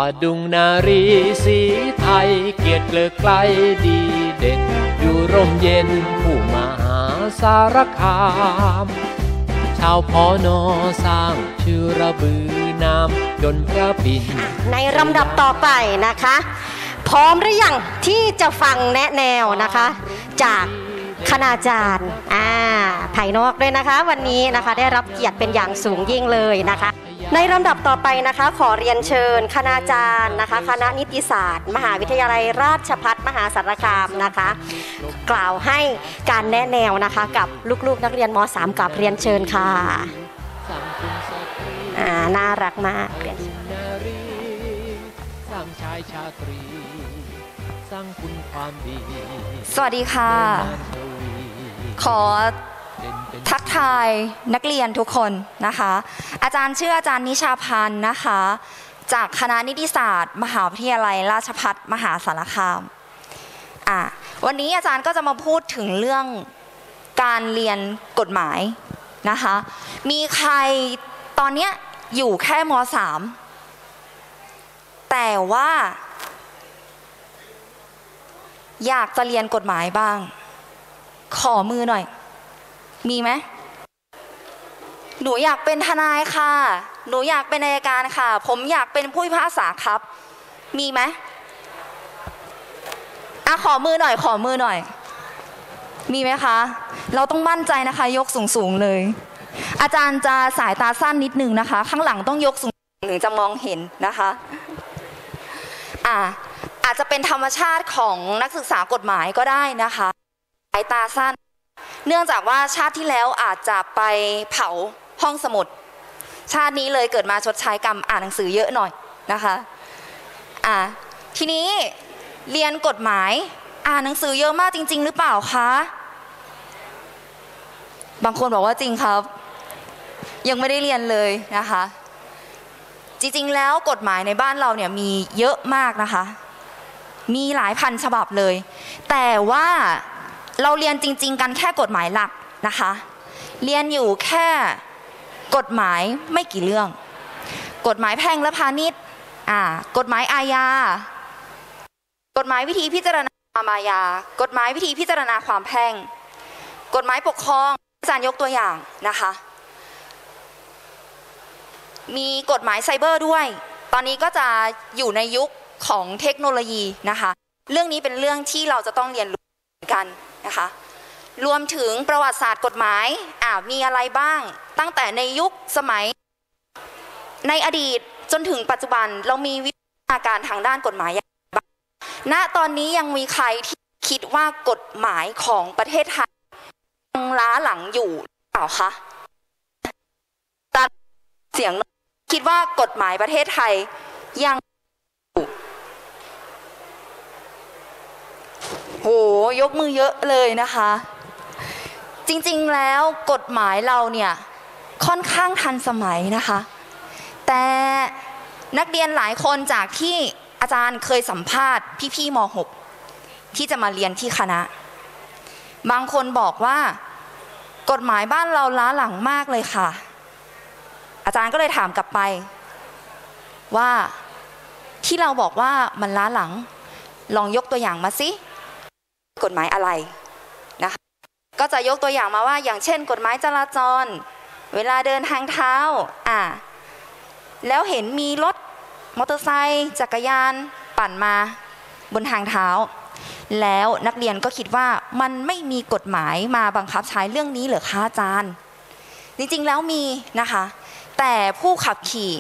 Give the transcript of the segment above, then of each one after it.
ดุงนารีสีไทยเกียรติเกลือไกลดีเด่นอยู่ร่มเย็นผู้มหาสารคามชาวพนสร้างชื่อระบือนามจนพระปิ่นในลำดับต่อไปนะคะพร้อมหรือยังที่จะฟังแนะแนวนะคะจากคณาจารย์ภายนอกด้วยนะคะวันนี้นะคะได้รับเกียรติเป็นอย่างสูงยิ่งเลยนะคะในลำดับต่อไปนะคะขอเรียนเชิญคณาจารย์นะคะคณะนิติศาสตร์มหาวิทยาลัยราชภัฏมหาสารคามนะคะกล่าวให้การแนะแนวนะคะกับลูกๆนักเรียนม.3 กับเรียนเชิญค่ะน่ารักมากเรียนสร้างชายชาตรีสร้างคุณความดีสวัสดีค่ะขอทักทายนักเรียนทุกคนนะคะอาจารย์ชื่ออาจารย์นิชาพันธ์นะคะจากคณะนิติศาสตร์มหาวิทยาลัยราชภัฏมหาสารคามวันนี้อาจารย์ก็จะมาพูดถึงเรื่องการเรียนกฎหมายนะคะมีใครตอนนี้อยู่แค่ม.3 แต่ว่าอยากจะเรียนกฎหมายบ้างขอมือหน่อยมีไหมหนูอยากเป็นทนายค่ะหนูอยากเป็นอัยการค่ะผมอยากเป็นผู้พิพากษาครับมีไหมขอมือหน่อยขอมือหน่อยมีไหมคะเราต้องมั่นใจนะคะยกสูงๆเลยอาจารย์จะสายตาสั้นนิดนึงนะคะข้างหลังต้องยกสูงถึงจะมองเห็นนะคะอาจจะเป็นธรรมชาติของนักศึกษากฎหมายก็ได้นะคะสายตาสั้นเนื่องจากว่าชาติที่แล้วอาจจะไปเผาห้องสมุดชาตินี้เลยเกิดมาชดใช้กรรมอ่านหนังสือเยอะหน่อยนะคะทีนี้เรียนกฎหมายอ่านหนังสือเยอะมากจริงๆหรือเปล่าคะบางคนบอกว่าจริงครับยังไม่ได้เรียนเลยนะคะจริงๆแล้วกฎหมายในบ้านเราเนี่ยมีเยอะมากนะคะมีหลายพันฉบับเลยแต่ว่าเราเรียนจริงๆกันแค่กฎหมายหลักนะคะเรียนอยู่แค่กฎหมายไม่กี่เรื่องกฎหมายแพ่งและพาณิชย์กฎหมายอาญากฎหมายวิธีพิจารณาความอาญากฎหมายวิธีพิจารณาความแพ่งกฎหมายปกครองอาจารย์ยกตัวอย่างนะคะมีกฎหมายไซเบอร์ด้วยตอนนี้ก็จะอยู่ในยุคของเทคโนโลยีนะคะเรื่องนี้เป็นเรื่องที่เราจะต้องเรียนรู้กันนะคะรวมถึงประวัติศาสตร์กฎหมายมีอะไรบ้างตั้งแต่ในยุคสมัยในอดีตจนถึงปัจจุบันเรามีวิทยาการทางด้านกฎหมายอย่างไรบ้างณตอนนี้ยังมีใครที่คิดว่ากฎหมายของประเทศไทยยังล้าหลังอยู่เปล่าคะตัดเสียงคิดว่ากฎหมายประเทศไทยยังโหยกมือเยอะเลยนะคะจริงๆแล้วกฎหมายเราเนี่ยค่อนข้างทันสมัยนะคะแต่นักเรียนหลายคนจากที่อาจารย์เคยสัมภาษณ์พี่ๆม.6 ที่จะมาเรียนที่คณะบางคนบอกว่ากฎหมายบ้านเราล้าหลังมากเลยค่ะอาจารย์ก็เลยถามกลับไปว่าที่เราบอกว่ามันล้าหลังลองยกตัวอย่างมาสิกฎหมายอะไรนะคะก็จะยกตัวอย่างมาว่าอย่างเช่นกฎหมายจราจรเวลาเดินทางเท้าแล้วเห็นมีรถมอเตอร์ไซค์จักรยานปั่นมาบนทางเท้าแล้วนักเรียนก็คิดว่ามันไม่มีกฎหมายมาบังคับใช้เรื่องนี้เหรอคะอาจารย์จริงๆแล้วมีนะคะแต่ผู้ขับ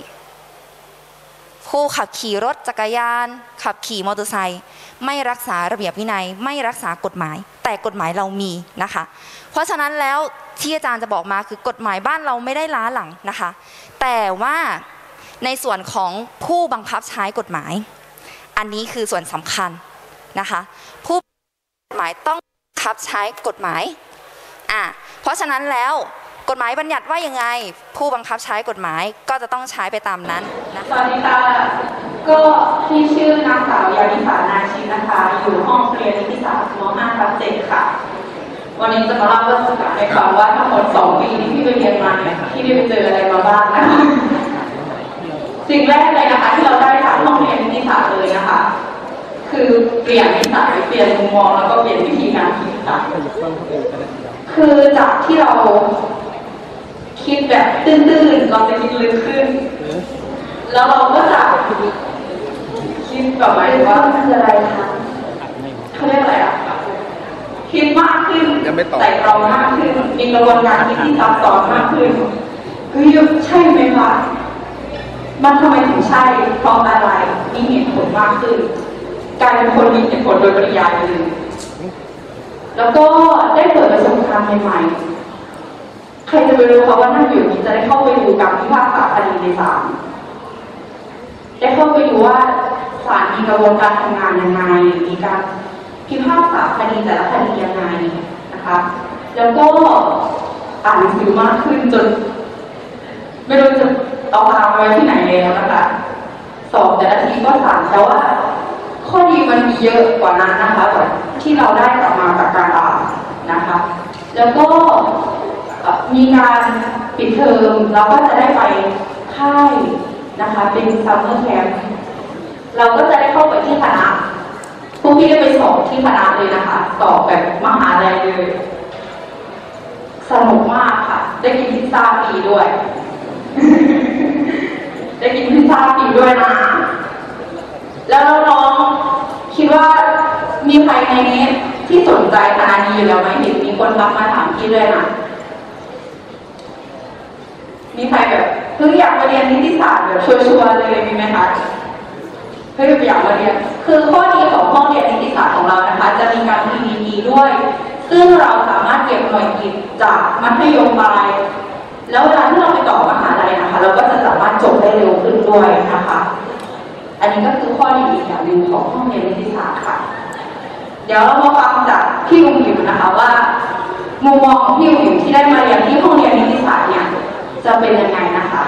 ขี่รถจักรยานขับขี่มอเตอร์ไซค์ไม่รักษาระเบียบวินัยไม่รักษากฎหมายแต่กฎหมายเรามีนะคะเพราะฉะนั้นแล้วที่อาจารย์จะบอกมาคือกฎหมายบ้านเราไม่ได้ล้าหลังนะคะแต่ว่าในส่วนของผู้บังคับใช้กฎหมายอันนี้คือส่วนสำคัญนะคะผู้กฎหมายต้องบังคับใช้กฎหมายเพราะฉะนั้นแล้วกฎหมายบัญญัติว่ายังไงผู้บังคับใช้กฎหมายก็จะต้องใช้ไปตามนั้นนะคะสวัสดีค่ะก็ที่ชื่อนางสาวยานิสานาชินนะคะอยู่ห้องเรียนนิติศาสตร์ม.5/7 ค่ะวันนี้จะมาเล่าเรื่องศึกษาให้ฟังว่าทั้งหมด2 ปีที่พี่ไปเรียนมาเนี่ยพี่ไปเจออะไรมาบ้างนะคะสิ่งแรกเลยนะคะที่เราได้จากห้องเรียนศาสตร์เลยนะคะคือเปลี่ยนนิสัยเปลี่ยนมุมมองแล้วก็เปลี่ยนวิธีการคิดค่ะคือจากที่เราคิดแบบตื้นๆเราจะคิดลึกขึ้นแล้วเราก็จะคิดแบบว่าคืออะไรคะเขาเรียกอะไรอะคิดมากขึ้นแต่เรามากขึ้นมีกระบวนการคิดที่ซับซ้อนมากขึ้นเฮ้ยใช่ไหมคะมันทำไมถึงใช่เพราะอะไรมีเหตุผลมากขึ้นกลายเป็นคนมีเหตุผลโดยปริยายเลยแล้วก็ได้เปิดประสบการณ์ใหม่ๆใครจะไปรู้คะว่านั่งอยู่นี้จะได้เข้าไปดูการพิพากษาคดีในศาลได้เข้าไปดูว่าศาลมีกระบวนการทำงานยังไงมีการพิพากษาคดีแต่ละคดียังไงนะคะแล้วก็อ่านหนังสือมากขึ้นจนไม่รู้จะเอาตามไว้ที่ไหนแล้วนะคะสอบแต่ละทีก็สั่งแต่ว่าข้อดีมันมีเยอะกว่านั้นนะคะที่เราได้กลับมาจากการอ่านนะคะแล้วก็มีการปิดเทอมเราก็จะได้ไปค่ายนะคะเป็นซัมเมอร์แคมป์เราก็จะได้เข้าไปที่คณะพวกพี่ได้ไปสอบที่คณะเลยนะคะสอบแบบมหาลัยเลยสนุกมากค่ะได้กินพิซซ่าฟรีด้วย ได้กินพิซซ่าฟรีด้วยนะแล้วน้องคิดว่ามีใครในนี้ที่สนใจคณะนี้อยู่แล้วไหมเห็นมีคนรับมาถามพี่ด้วยนะมีใครแบบเพิ่งอยากมาเรียนนิติศาสตร์แบบชัวร์ๆเลยมีไหมคะเพิ่งอยากมาเรียนคือข้อดีของห้องเรียนนิติศาสตร์ของเรานะคะจะมีการ PPT ด้วยซึ่งเราสามารถเก็บหน่วยกิตจากมัธยมปลายแล้วเวลาที่เราไปต่อมหาลัยนะคะเราก็จะสามารถจบได้เร็วขึ้นด้วยนะคะอันนี้ก็คือข้อดีอีกอย่างหนึ่งของห้องเรียนนิติศาสตร์ค่ะเดี๋ยวเรามาฟังจากพี่อุ้มอยู่นะคะว่ามุมมองของพี่อุ้มที่ได้มาเรียนที่ห้องเรียนนิติศาสตร์เนี่ยจะเป็นยังไงนะคะ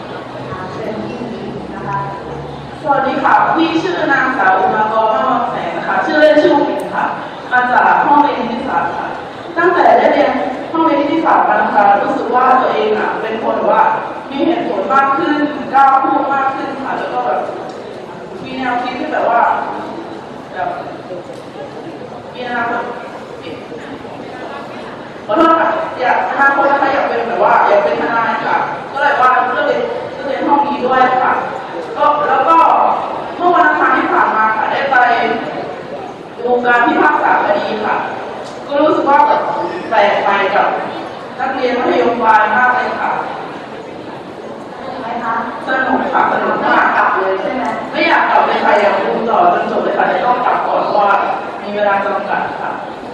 สวัสดีค่ะพี่ชื่อนางสาวอุมากรมากแสงนะคะชื่อเล่นชื่อผิงค่ะมาจากห้องเรียนนิติศาสตร์ค่ะตั้งแต่ได้เรียนห้องเรียนนิติศาสตร์มานะคะรู้สึกว่าตัวเองเป็นคนแบบว่ามีเหตุผลมากขึ้นกล้าพูดมากขึ้นค่ะแล้วก็แบบมีแนวคิดที่แบบว่าแบบมีอนาคตขอโทษค่ะอยากอนาคตนะคะอยากเป็นแบบว่าอยากเป็นทนายค่ะก็เลยว่าเลือกเรียนห้องนี้ด้วยค่ะแล้วก็เมื่อวันอังคารที่ผ่านมาค่ะได้ไปดูการพิพากษาคดีค่ะก็รู้สึกว่าแบบแปลกไปกับนักเรียนมัธยมปลายมากเลยค่ะสนุกค่ะสนุกมากกลับเลยใช่ไหมไม่อยากกลับเลยค่ะอยากดูต่อจนจบเลยค่ะจะต้องกลับก่อนเพราะว่ามีเวลาจำกัดค่ะ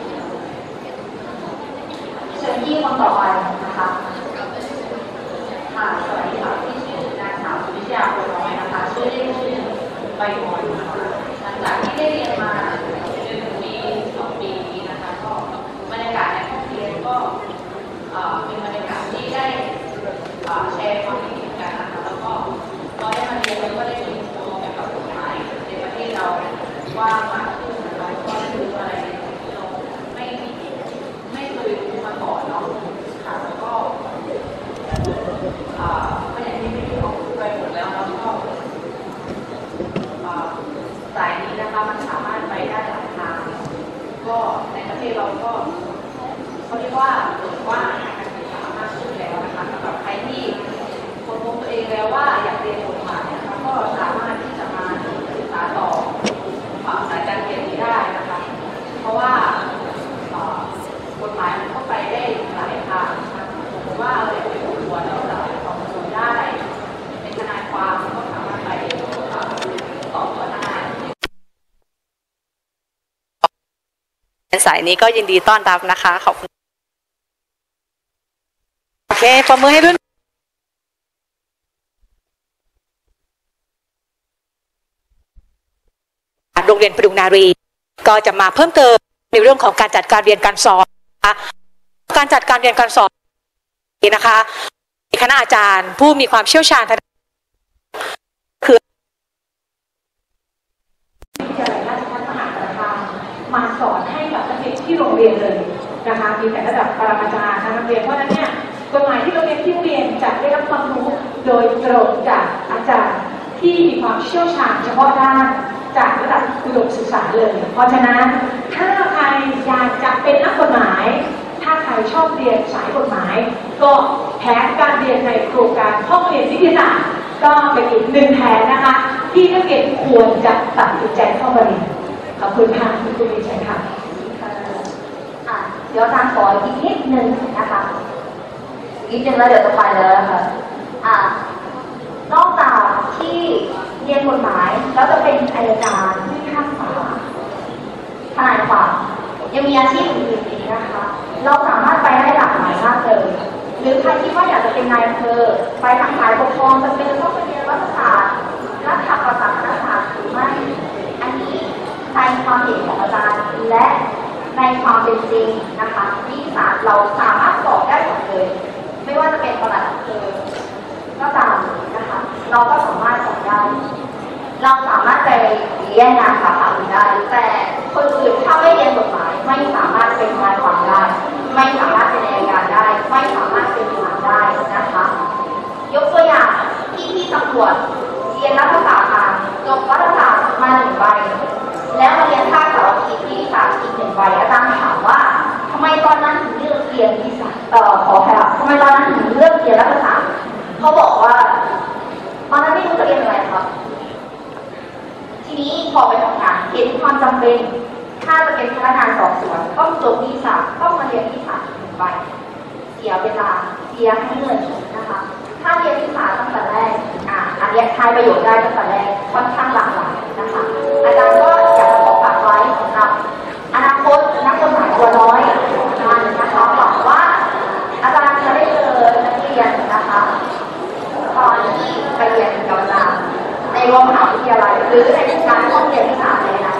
เชิญพี่คนต่อไปนะคะค่ะสวัสดีค่ะพี่ชื่อนางสาวสุวิชยาโพน้อยนะคะชื่อเล่นชื่อใบหมอนนะคะหลังจากที่ได้เรียนมา1 ปี 2 ปีนี้นะคะก็บรรยากาศในห้องเรียนก็เป็นบรรยากาศที่ได้แชร์ความคิดเห็นกันนะคะแล้วก็เราได้มาเรียนแล้วก็ได้เรียนรู้เกี่ยวกับกฎหมายในประเทศเราว่ามากขึ้นนะคะก็ได้รู้อะไรที่เราไม่เคยรู้มาก่อนเนาะค่ะแล้วก็อย่างที่พี่บอกไปหมดแล้วแล้วก็สายนี้นะคะมันสามารถไปได้หลายทางก็ในประเทศเราก็เขาเรียกว่าเปิดกว้างการศึกษามากขึ้นแล้วนะคะสำหรับใครที่ค้นพบตัวเองแล้วว่าอยากเรียนกฎหมายนะคะก็สามารถที่จะมาศึกษาต่อสายการเรียนนี้ได้นะคะเพราะว่ากฎหมายมันก็ไปได้หลายทางนะคะว่าเราอยากเป็นผู้ควรแล้วเราสอบสวนได้เป็นทนายความก็สามารถไปสอบสวนได้สายนี้ก็ยินดีต้อนรับนะคะขอบคุณโอเคปรบมือให้ด้วยโรงเรียนประดุงนารีก็จะมาเพิ่มเติมในเรื่องของการจัดการเรียนการสอนการจัดการเรียนการสอนนะคะคณะอาจารย์ผู้มีความเชี่ยวชาญคือวิทยาลัยราชภัฏมหาสารคามมาสอนให้กับนักเรียนที่โรงเรียนเลยนะคะมีแต่ระดับปรมาจารย์นักเรียนเพราะนั้นเนี่ยกฎหมายที่เราเรียนที่โรงเรียนจะได้รับความรู้โดยตรงจากอาจารย์ทที่มีความเชี่ยวชาญเฉพาะด้านจากระดับอุดมศึกษาเลย เพราะฉะนั้นถ้าใครอยากจะเป็นนักกฎหมายถ้าใครชอบเรียนสายกฎหมายก็แผนการเรียนในโครงการห้องเรียนนิติศาสตร์ก็เป็นอีกหนึ่งแผนนะคะที่นักเรียนควรจะตัดสินใจเข้ามาเรียนขอบคุณค่ะคุณวิชัยค่ะเดี๋ยวอาจารย์ขออีกนิดนึงนะคะนิดนึงแล้วเดี๋ยวจะไปแล้วนะคะนอกจากที่เรียนกฎหมายแล้วจะเป็นอัยการผู้พิพากษาทนายความยังมีอาชีพอื่นๆอีกนะคะเราสามารถไปได้หลากหลายมากเลยหรือใครคิดว่าอยากจะเป็นนายอำเภอไปทางสายปกครองจะเป็นต้องไปเรียนรัฐศาสตร์รัฐประศาสนศาสตร์หรือไม่อันนี้ในความเห็นของอาจารย์และในความเป็นจริงนะคะนิติศาสตร์เราสามารถสอบได้หมดเลยไม่ว่าจะเป็นปลัดอำเภอก็ตามนะคะเราก็สามารถสอบได้เราสามารถไปเรียนงานสาขาอื่นได้แต่คนอื่นถ้าไม่เรียนกฎหมายไม่สามารถเป็นทนายความได้ไม่สามารถเป็นอัยการได้ไม่สามารถเป็นศาลได้นะคะยกตัวอย่างที่ตำรวจเรียนรัฐศาสตร์มาจบรัฐศาสตร์มา1 ใบแล้วมาเรียนภาคเสาร์อาทิตย์ที่ศาสตร์อีก1 ใบอาจารย์ถามว่าทำไมตอนนั้นถึงเลือกเรียนที่ศาสตร์ขอค่ะทำไมตอนนั้นถึงเลือกเรียนรัฐศาสตร์เขาบอกว่าตอนนั้นไม่รู้จะเรียนอะไรครับทีนี้พอไปทำงานเห็นความจำเป็นถ้าจะเป็นพนักงานสอบสวนต้องจบนิติศาสตร์ต้องมาเรียนนิติศาสตร์1 ใบเสียเวลาเสียให้เงินนะคะถ้าเรียนนิติศาสตร์ตั้งแต่แรกอันนี้ใช้ประโยชน์ได้ตั้งแต่แรกค่อนข้างหลากหลายนะคะอาจารย์ก็อยากจะขอฝากไว้สำหรับอนาคตนักกฎหมายตัวน้อยของท่านนะคะหวังว่าอาจารย์จะได้เจอนักเรียนนะคะตอนที่ไปเรียนกับอาจารย์ในโรงมหาวิทยาลัยหรือในการห้องเรียนนิติศาสตร์ในอนา